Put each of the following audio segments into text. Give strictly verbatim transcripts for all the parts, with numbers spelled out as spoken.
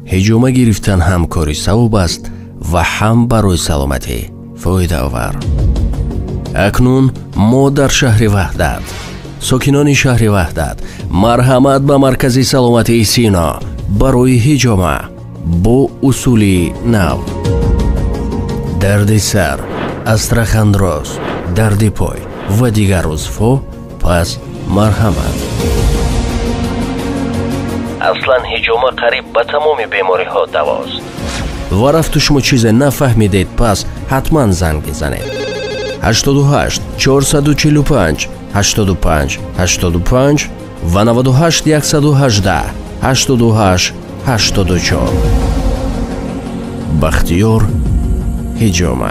ҳиҷома гирифтан ҳам кори савоб аст ва ҳам барои саломатӣ фоидаовар. акнун мо дар шаҳри ваҳдат. сокинони шаҳри ваҳдат, марҳамат ба маркази саломатии Сино барои ҳиҷома бо усули нав. дарди сар, астрахандроз, дарди пой ва дигар узвҳо, пас марҳамат. аслан ҳиҷома қариб ба тамоми бемориҳо давост. ва рафту шумо чизе нафаҳмидед, пас ҳатман занг бизанед. ҳаштоду ҳашт чорсаду чилу панҷ ҳаштоду панҷ ҳаштоду панҷ ва наваду ҳашт яксаду ҳаждаҳ ҳаштоду ҳашт ҳаштоду чор. бахтиёр ҳиҷома.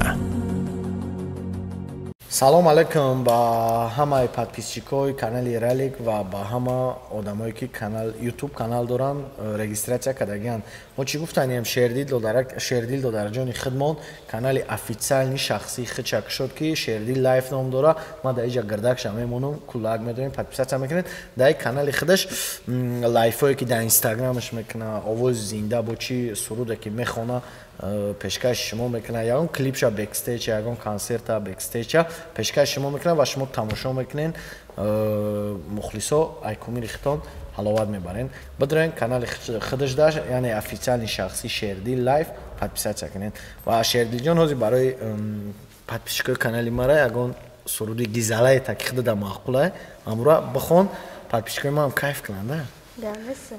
салом алайкум ба ҳамаи подписчикои канали Ралик ва ба ҳама одамое ки канал YouTube канал доранд, регистратсия кардагиянд. мо чӣ гуфтанем шердил шердил додараҷони хидмон канали официални шахси хичак шуд ки шердил лайф ном дора. ма дар иҷа гирдакша мемонам, кулак медорем, подписатсия мекунед. дар канали худаш лайфое ки дар инстаграмаш мекуна, овози зинда бо чӣ суруде ки мехона пешкаш шумо мекуна, ягон клипша бекстейҷ, ягон консерта бекстейҷа пешкаш шумо мекуна ва шумо тамошо мекунен. мухлисо айкуми рихтон ҳаловат мебарен. Бидурен канали худаш даш, яъне официални шахси Шердил лайф подписатсия кунен. Ва Шердилҷон ҳозир барои подписчикои канали мара ягон суруди гизалае таки худа да маъқулае. Амро бихон подписчикои ман кайф кунанд. Да. Дамаса.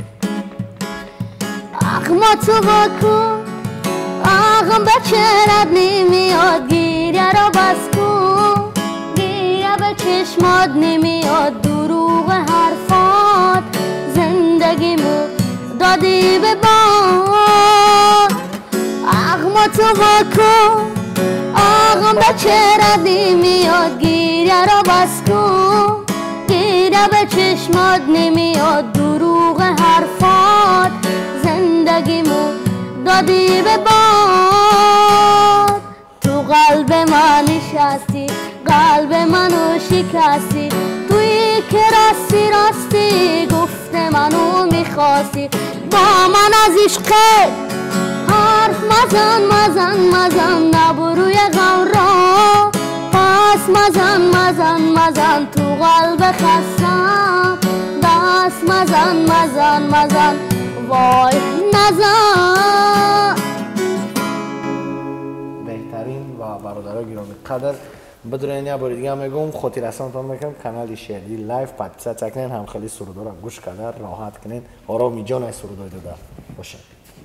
Ахма ту вакун آغم به چرد نمیاد گیره را بس کن گیره به چشمات نمیاد دروغ حرفات زندگیمو دادی به باد آغم تو بکن آغم به چرد نمیاد گیره را بس کن گیره به چشمات نمیاد دروغ حرفات زندگیمو دادی به باد تو قلب من نشستی قلب منو شکستی توی که راستی راستی گفت منو میخواستی با من از عشقت حرف مزن مزن مزن نبروی غم را پس مزن مزن مزن تو قلب خستم دست مزن مزن مزن وای نزن. بهترین و برادرای گرامی قدر بدرین یا بار دیگه میگم خاطر رسانتون میکنم کانال شردیل لایف پادپیسات کنین هم خیلی سرودارا گوش کردن راحت کنین آرامی جان سرودای داده باشه.